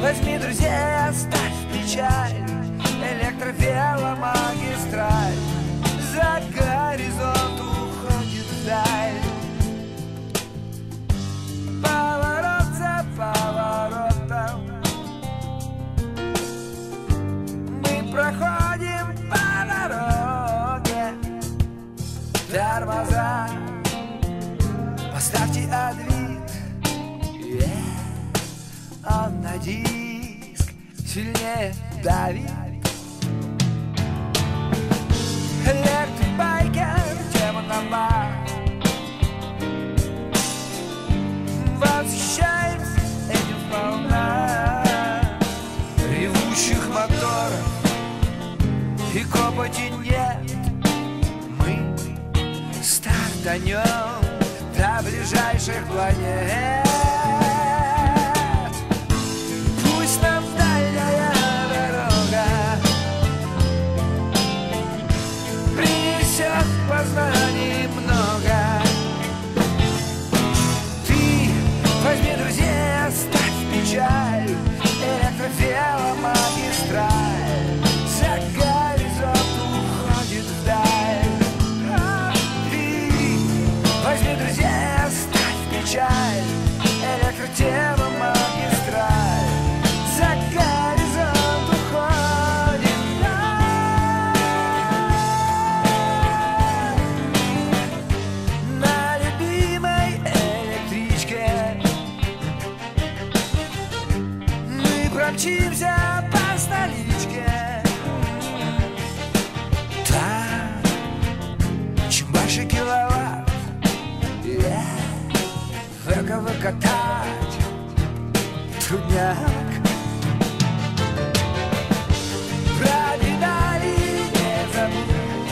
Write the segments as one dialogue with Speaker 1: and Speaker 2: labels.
Speaker 1: Возьми друзей, оставь печаль, электровеломагистраль за горизонт уходит вдаль. Поворот за поворотом мы проходим по дороге. Тормоза поставьте отвид, он на диск сильнее давит. Электрик-байкер, тема нова. Восхищаемся этим сполна. Ревущих моторов и копоти нет. Мы стартанем до ближайших планет. Пусть нам дальняя дорога принесет познаний много. Ты возьми друзей, оставь печаль, электровеломагистраль за горизонт уходит вдаль. Ты возьми друзей, оставь печаль, электровеломагистраль за горизонт уходит вдаль. На любимой электричке мы промчимся по столичке. Там, чем больше киловатт, выкатать трудняк. Про педали не забудь,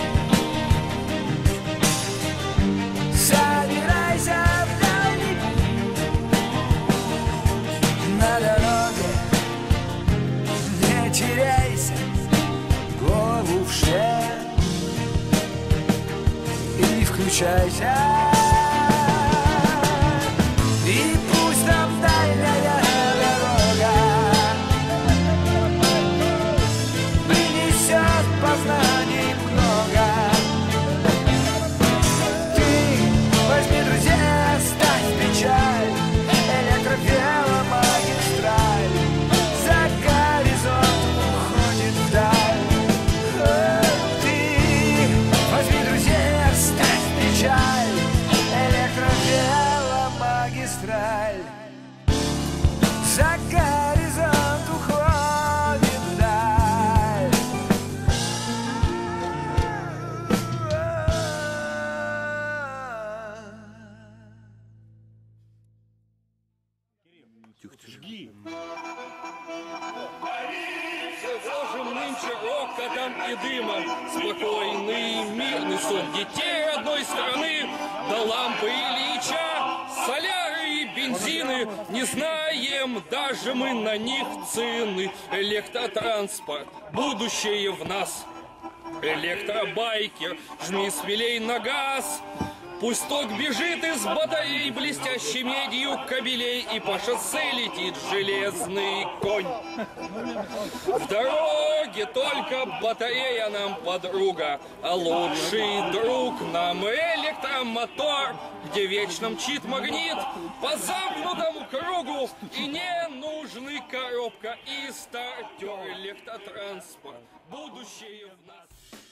Speaker 1: собирайся в дальний путь. На дороге не теряйся, голову в шлем и включайся. И пусть нам дальняя дорога принесет познаний много. Ты возьми друзей, оставь печаль, электровеломагистраль за горизонт уходит вдаль. Ты возьми друзей, оставь печаль, электровеломагистраль за горизонт уходит вдаль.
Speaker 2: Жги. Сложим нынче рокотом и дымом спокойный мирный сон детей одной страны, до лампы Ильича, соляры и бензины, не знаем даже мы на них цены. Электротранспорт, будущее в нас. Электробайкер, жми смелей на газ. Пусть ток бежит из батарей, блестящей медью кабелей, и по шоссе летит железный конь. В дороге только батарея нам подруга, а лучший друг нам электромотор, где вечно мчит магнит по замкнутому кругу, и не нужны коробка и стартер. Электротранспорт, будущее в нас.